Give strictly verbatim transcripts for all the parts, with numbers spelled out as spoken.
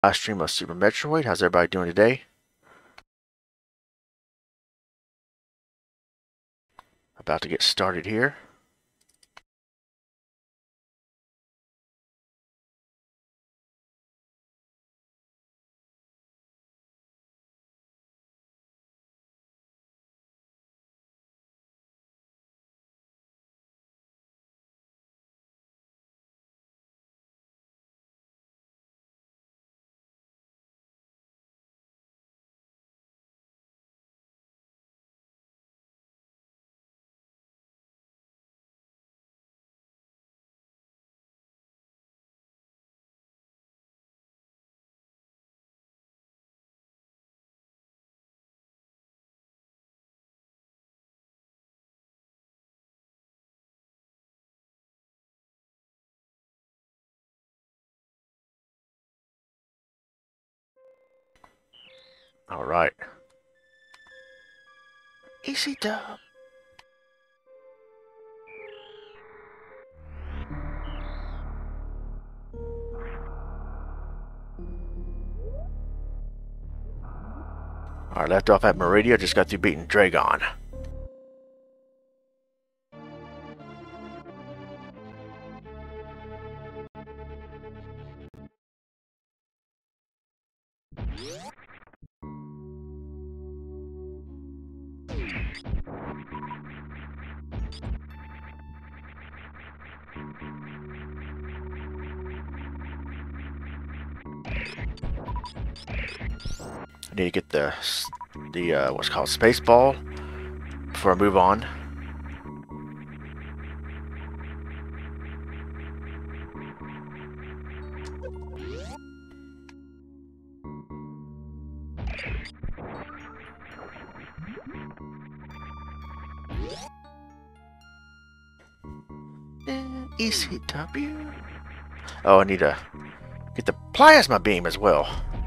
Live stream of Super Metroid. How's everybody doing today? About to get started here. All right. Easy dub. All right, left off at Meridia. Just got through beating Dragon. I need to get the the uh, what's called space ball before I move on. E C W. Oh, I need to get the plasma beam as well.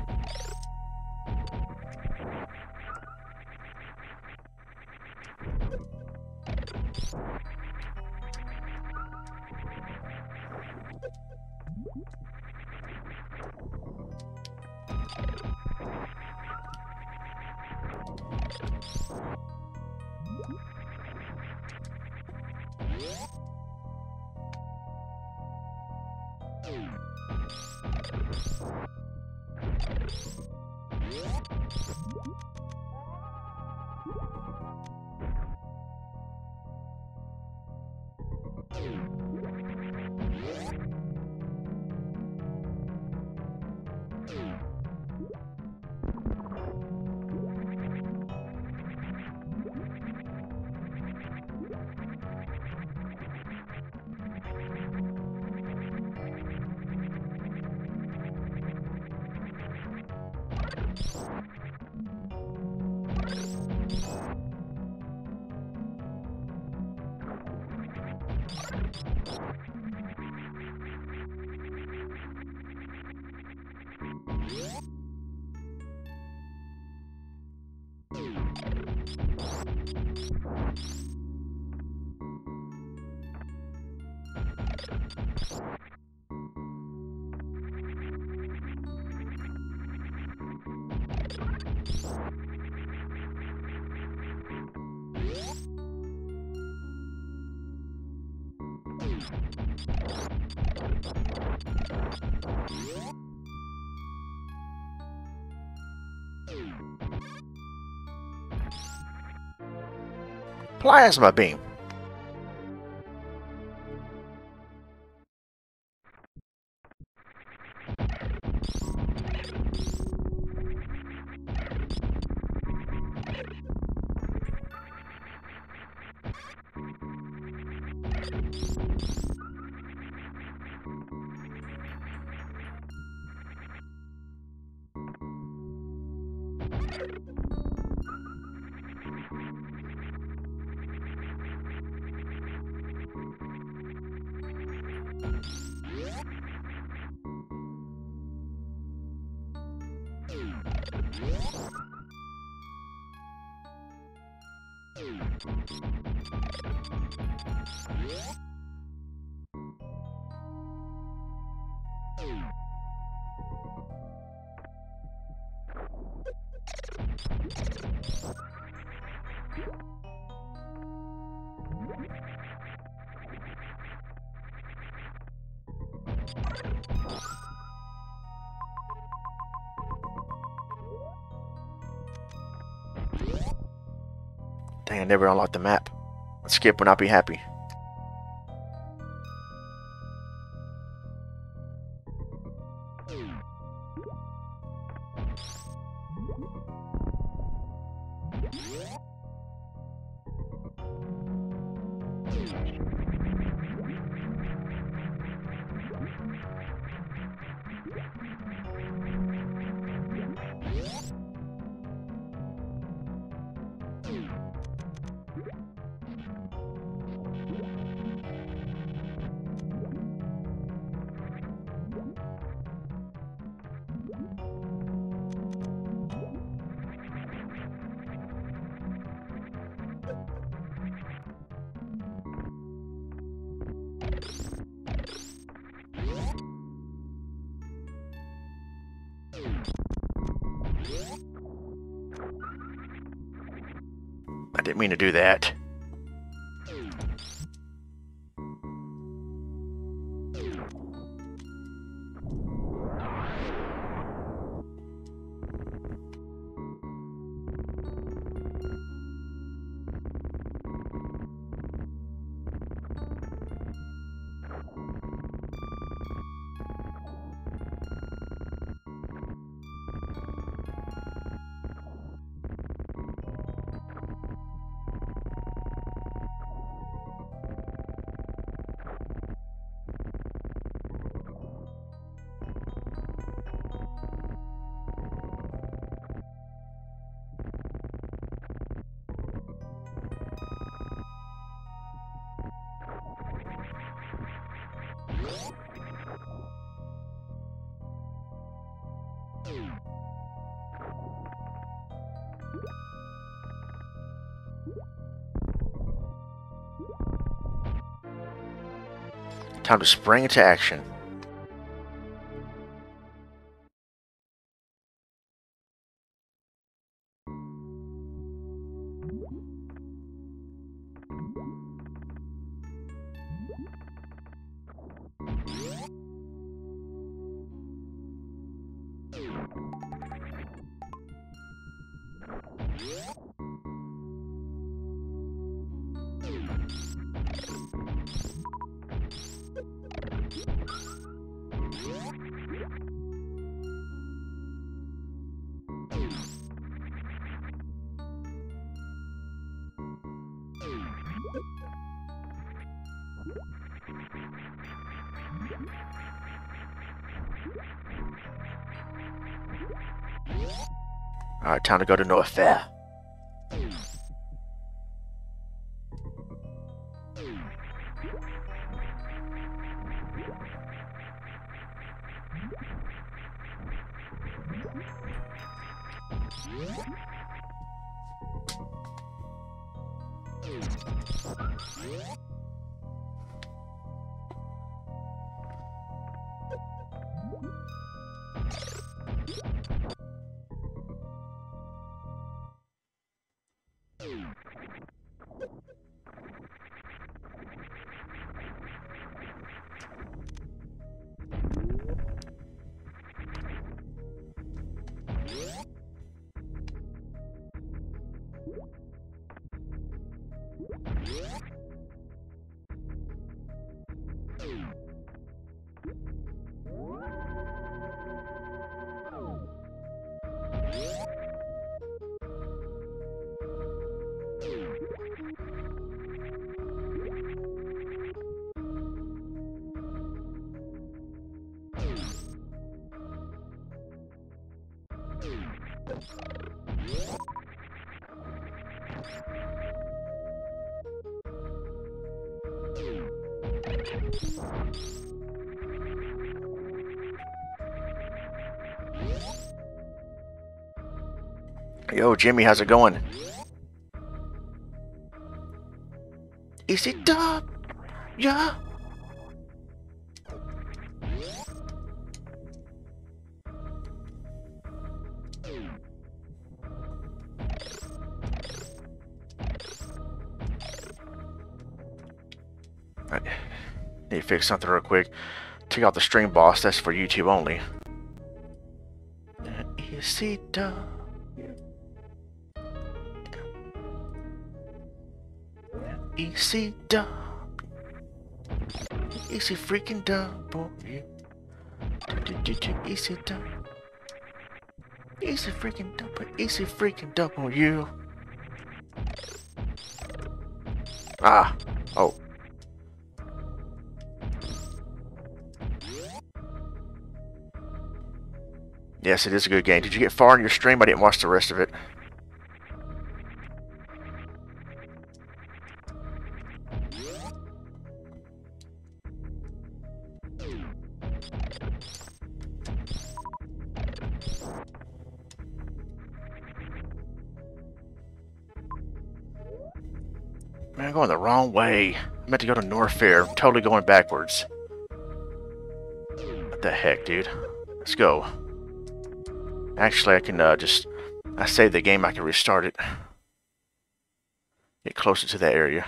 Plasma beam. Dang, I never unlocked the map. Skip would not be happy. I didn't mean to do that. Time to spring into action. Alright, time to go to North Fair. Yo, Jimmy, how's it going? Is it up? Yeah. I need to fix something real quick. Take out the string boss. That's for YouTube only. Is it up? E C W. E C freaking W. E C W. Easy freaking W. Easy freaking W. Ah. Oh. Yes, it is a good game. Did you get far in your stream? I didn't watch the rest of it. Man, I'm going the wrong way. I meant to go to Norfair. I'm totally going backwards. What the heck, dude? Let's go. Actually, I can uh, just... I saved the game, I can restart it. Get closer to that area.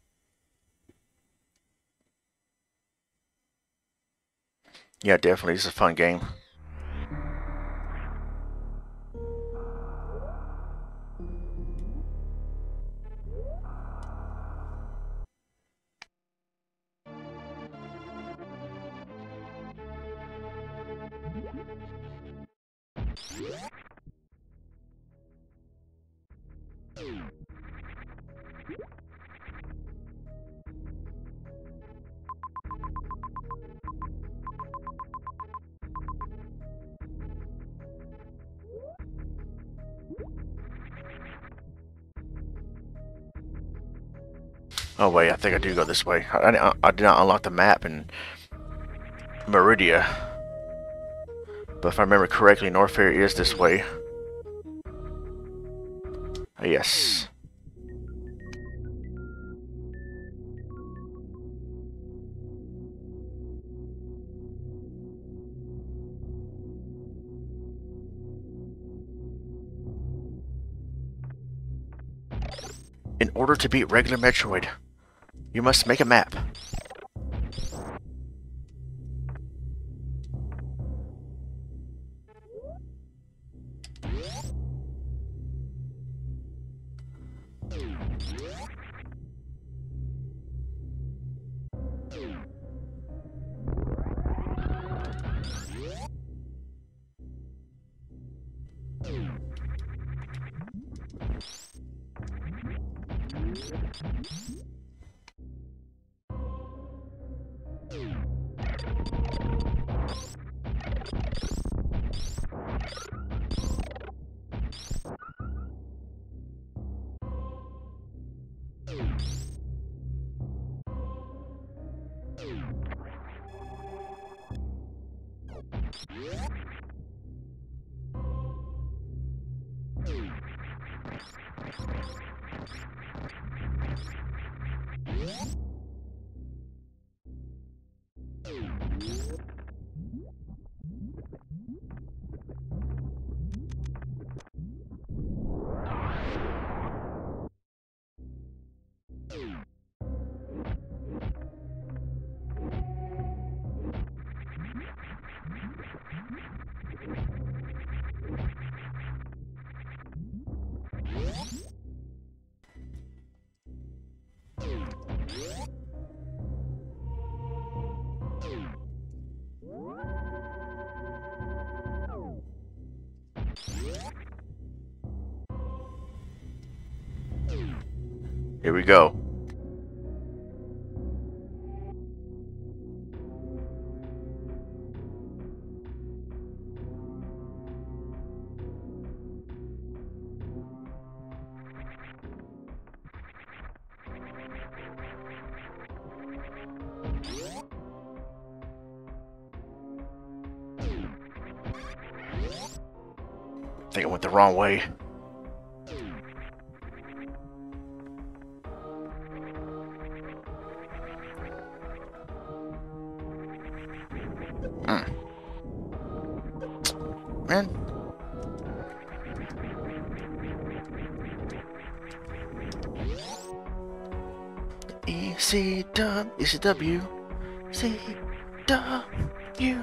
Yeah, definitely. It's a fun game. Oh wait, I think I do go this way. I, I, I did not unlock the map in Meridia. But if I remember correctly, Norfair is this way. Oh, yes. In order to beat regular Metroid, you must make a map. Here we go. I think I went the wrong way. Mm. Man. E C W, E C W, C W.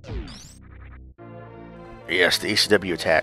Yes, the E C W attack.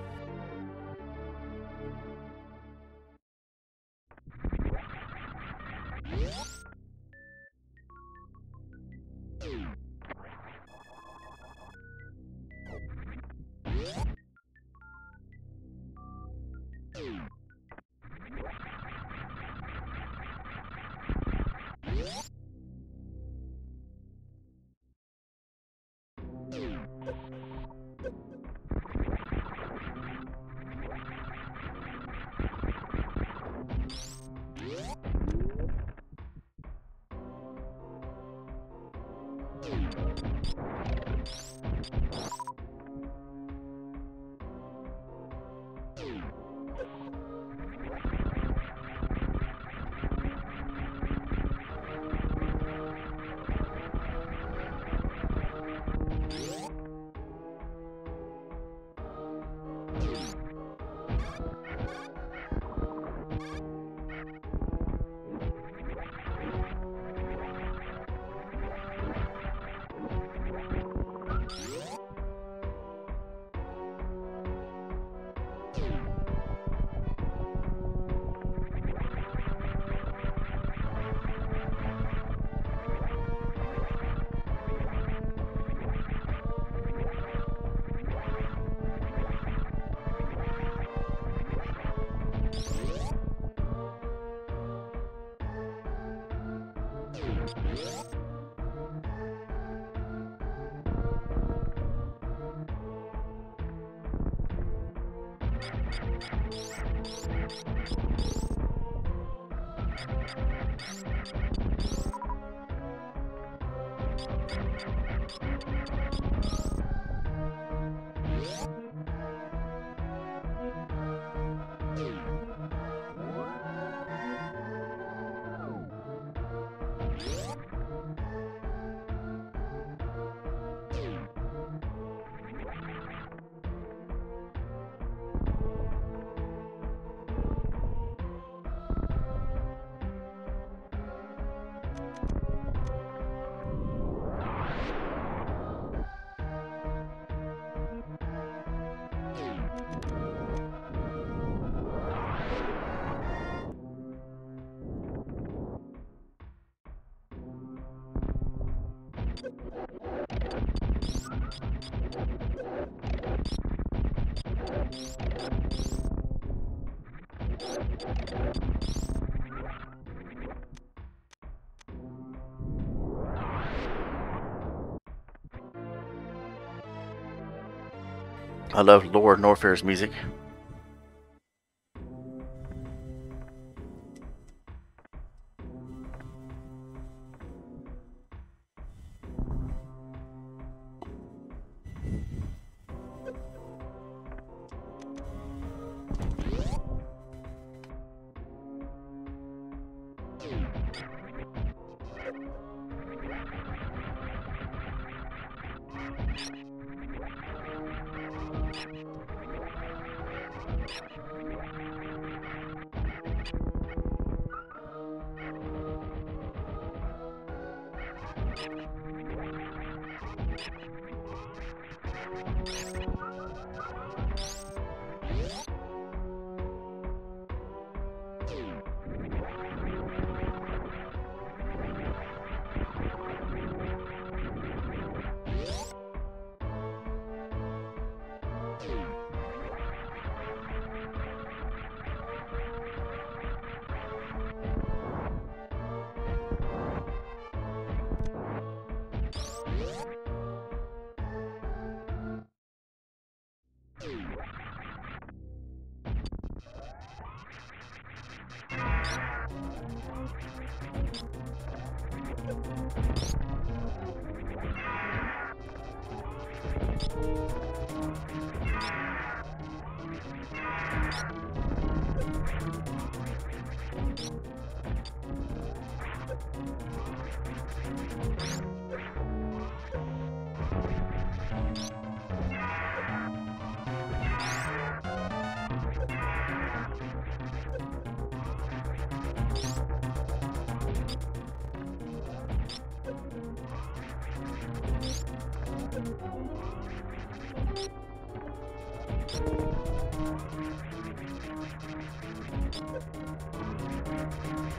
I love Lord Norfair's music.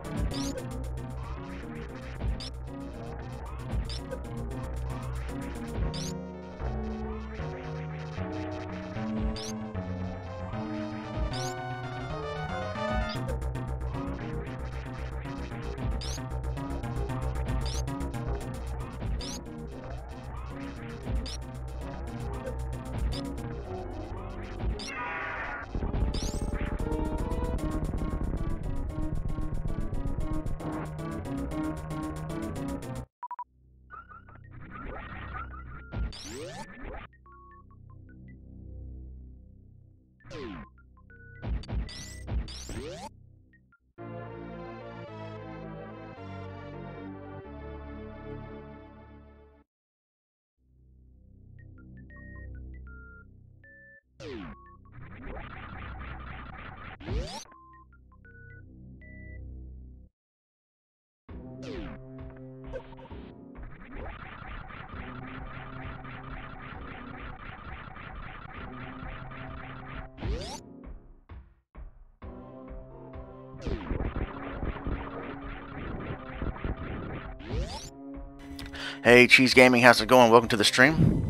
Hey, Cheese Gaming, how's it going? Welcome to the stream.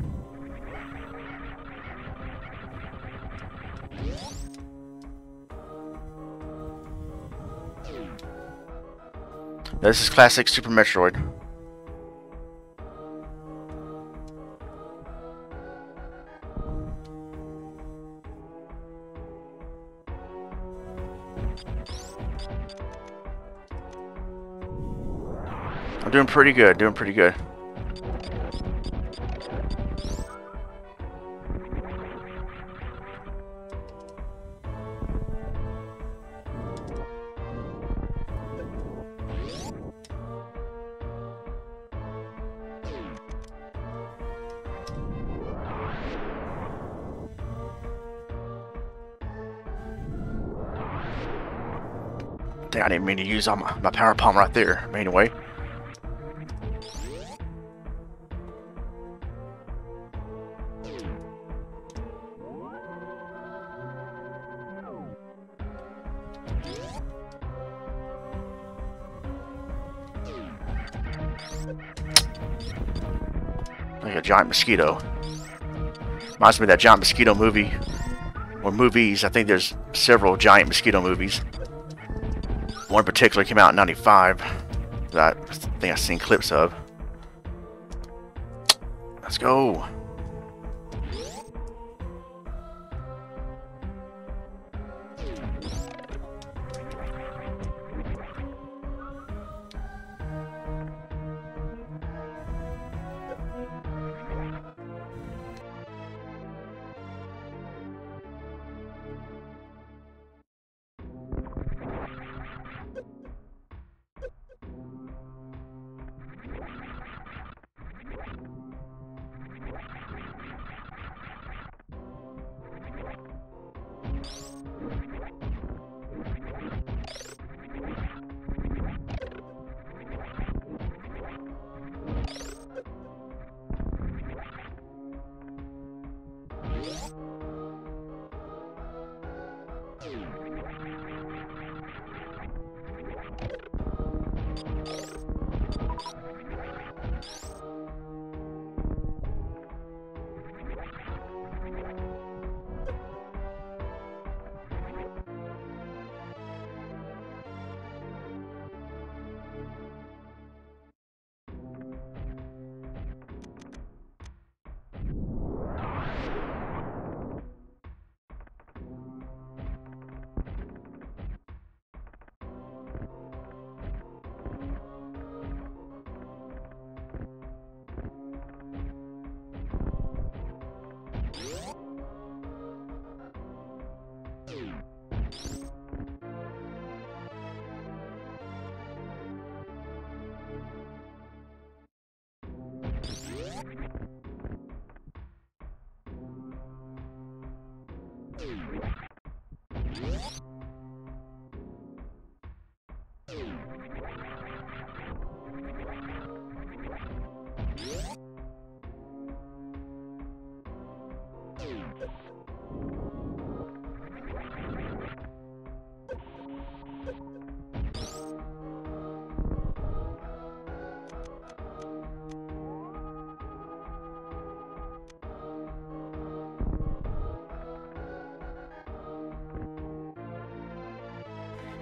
This is classic Super Metroid. I'm doing pretty good, doing pretty good. Dang, I didn't mean to use all my, my power palm right there. But anyway. Like a giant mosquito. Reminds me of that giant mosquito movie. Or movies. I think there's several giant mosquito movies. One in particular came out in ninety-five that I think I've seen clips of. Let's go.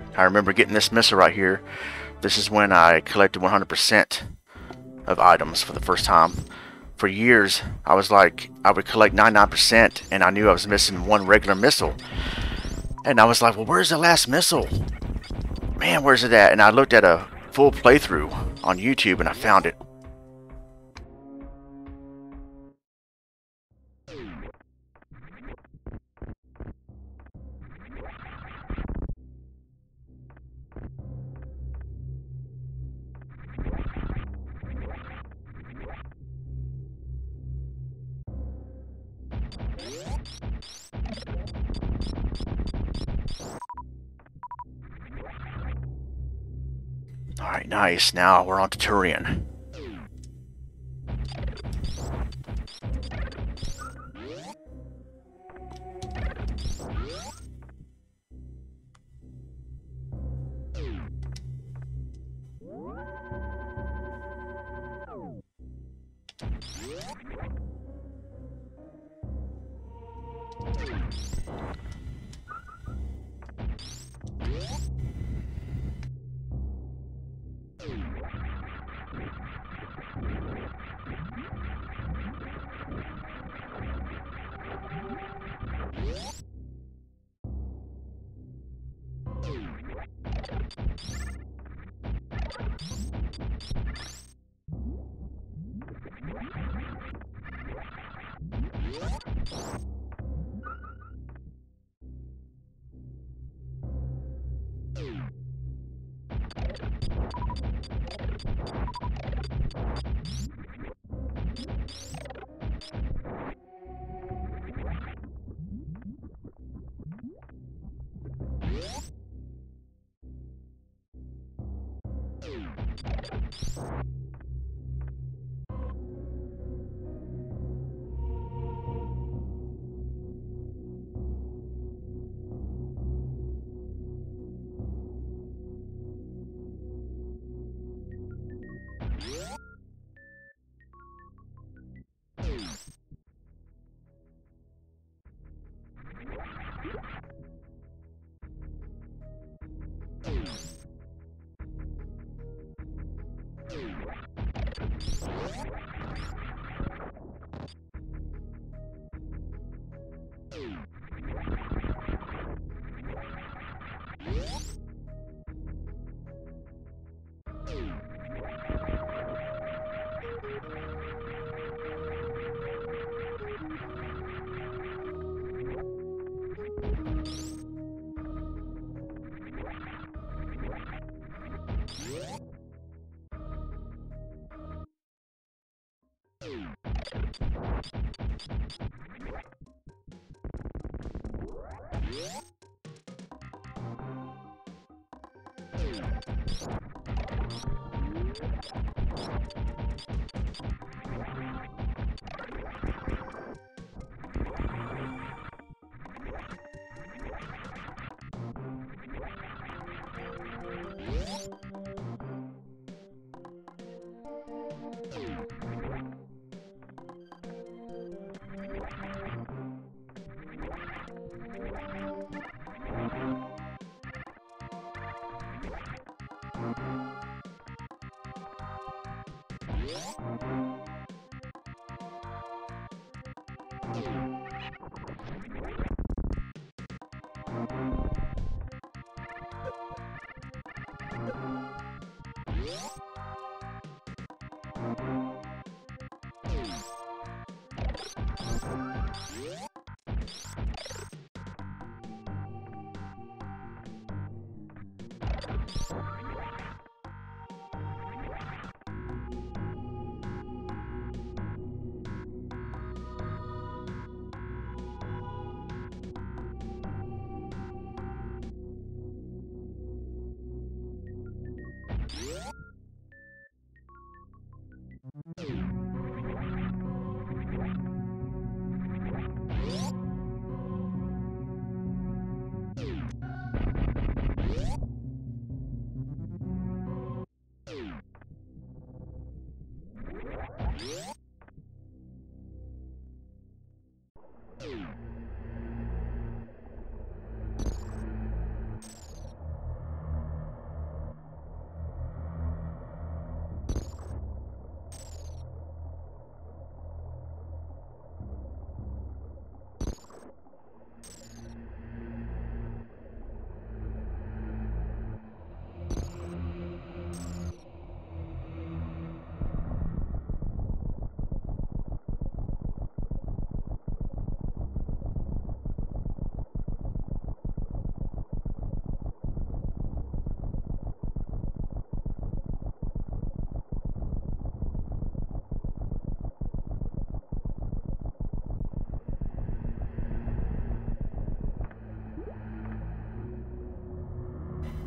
I remember getting this missile right here. This is when I collected one hundred percent of items for the first time. For years, I was like, I would collect ninety-nine percent, and I knew I was missing one regular missile. And I was like, well, where's the last missile? Man, where's it at? And I looked at a full playthrough on YouTube, and I found it. Alright, nice. Now we're on to Turian.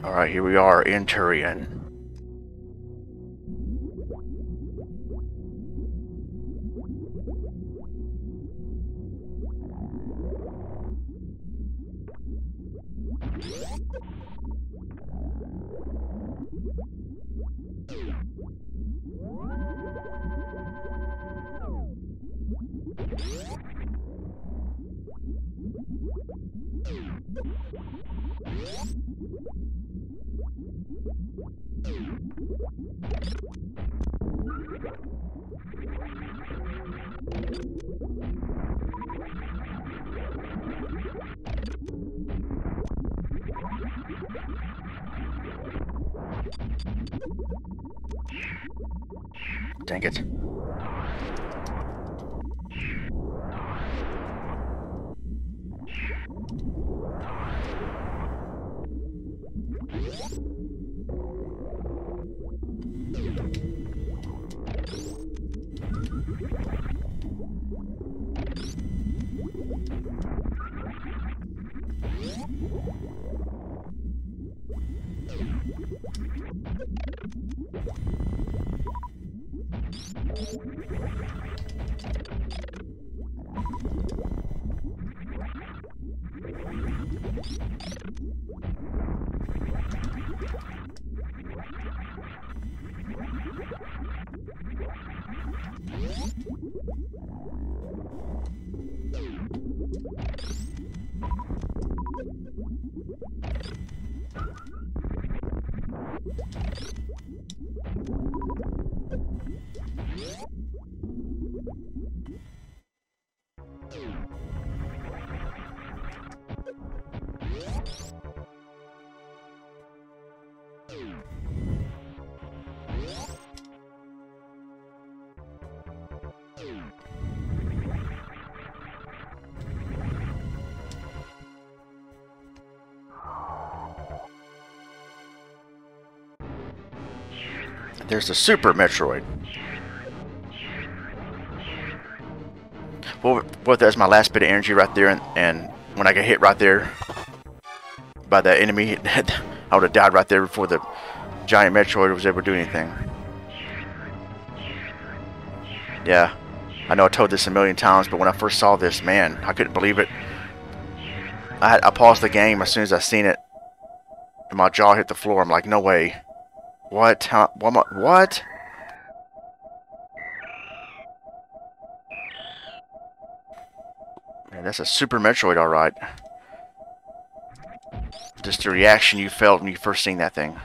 Alright, here we are in Turian. Dang it. There's the Super Metroid. Well, well, that's my last bit of energy right there, and, and when I get hit right there by that enemy, I would have died right there before the giant Metroid was able to do anything. Yeah, I know I told this a million times, but when I first saw this, man, I couldn't believe it. I, had, I paused the game as soon as I seen it, and my jaw hit the floor. I'm like, no way. What? How, what? What? Man, that's a Super Metroid, alright. Just the reaction you felt when you first seen that thing.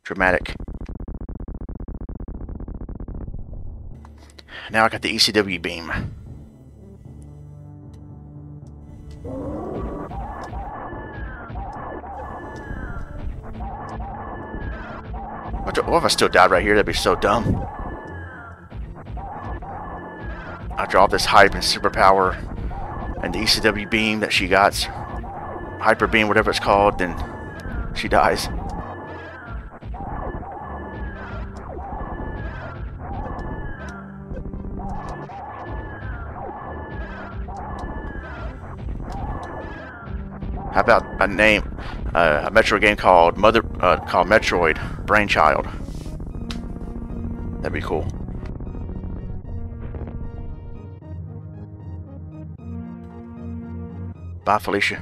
dramatic. Now I got the E C W beam. What if I still died right here? That'd be so dumb. I drop this hype and superpower and the E C W beam that she got, hyper beam, whatever it's called, then she dies. How about a name, uh, a Metro game called Mother, uh, called Metroid Brainchild? That'd be cool. Bye, Felicia.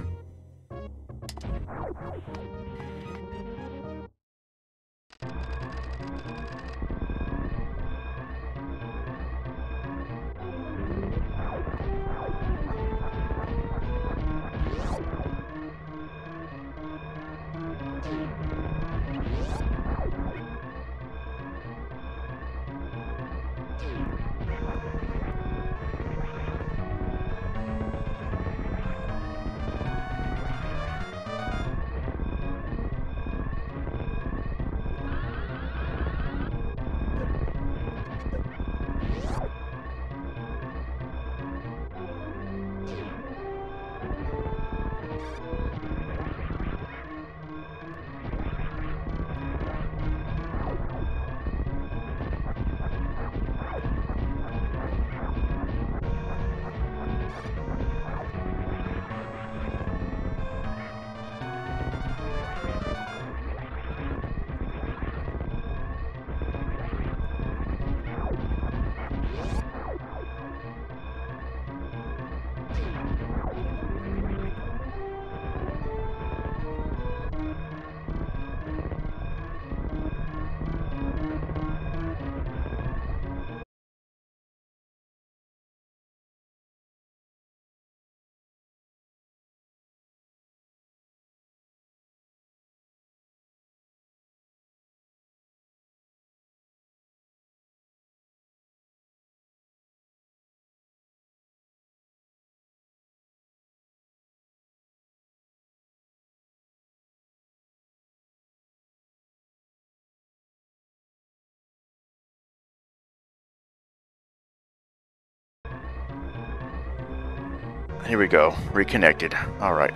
Here we go. Reconnected. All right.